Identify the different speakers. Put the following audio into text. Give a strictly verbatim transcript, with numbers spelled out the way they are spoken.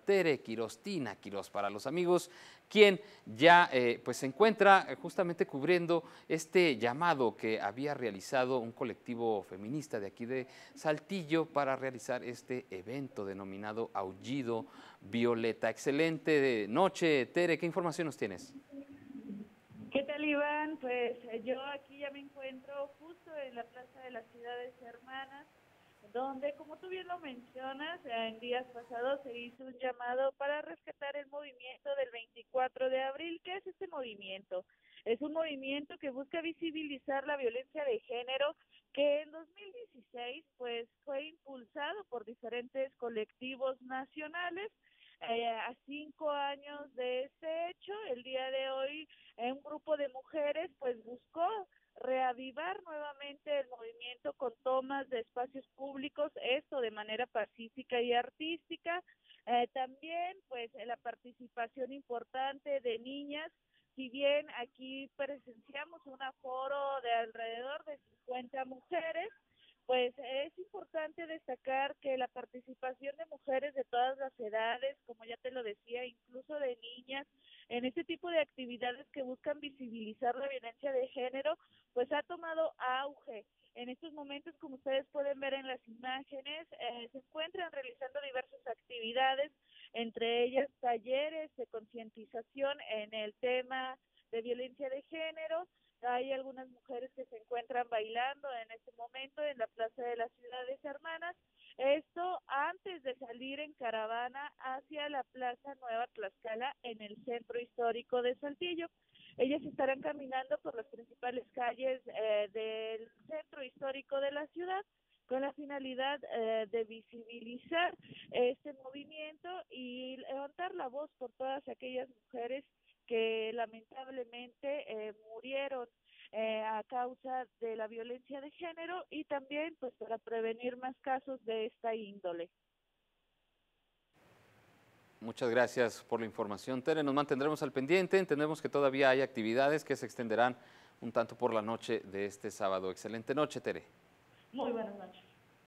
Speaker 1: Tere Quiroz, Tina Quiroz para los amigos, quien ya eh, pues se encuentra justamente cubriendo este llamado que había realizado un colectivo feminista de aquí de Saltillo para realizar este evento denominado Aullido Violeta. Excelente noche, Tere, ¿qué información nos tienes?
Speaker 2: ¿Qué tal, Iván? Pues eh, yo aquí ya me encuentro justo en la Plaza de las Ciudades Hermanas, donde, como tú bien lo mencionas, en días pasados se hizo un llamado para rescatar el movimiento del veinticuatro de abril. ¿Qué es este movimiento? Es un movimiento que busca visibilizar la violencia de género, que en dos mil dieciséis pues fue impulsado por diferentes colectivos nacionales. Eh, a cinco años de este hecho, el día de hoy, eh, un grupo de mujeres pues buscó reavivar nuevamente el movimiento con tomas de espacios públicos, esto de manera pacífica y artística. Eh, también pues la participación importante de niñas. Si bien aquí presenciamos un aforo de alrededor de cincuenta mujeres, pues es importante destacar que la participación de mujeres de todas las edades, como ya te lo decía, incluso de niñas, en este tipo de actividades que buscan visibilizar la violencia de género, pues ha tomado auge. En estos momentos, como ustedes pueden ver en las imágenes, eh, se encuentran realizando diversas actividades, entre ellas talleres de concientización en el tema de violencia de género. Hay algunas mujeres que se encuentran bailando en este momento en la Plaza de las Ciudades Hermanas, esto antes de salir en caravana hacia la Plaza Nueva Tlaxcala en el centro histórico de Saltillo. Ellas estarán caminando por las principales calles eh, del centro histórico de la ciudad con la finalidad eh, de visibilizar este movimiento y levantar la voz por todas aquellas mujeres que lamentablemente eh, murieron eh, a causa de la violencia de género y también pues para prevenir más casos de esta índole.
Speaker 1: Muchas gracias por la información, Tere. Nos mantendremos al pendiente. Entendemos que todavía hay actividades que se extenderán un tanto por la noche de este sábado. Excelente noche, Tere.
Speaker 2: Muy buenas noches.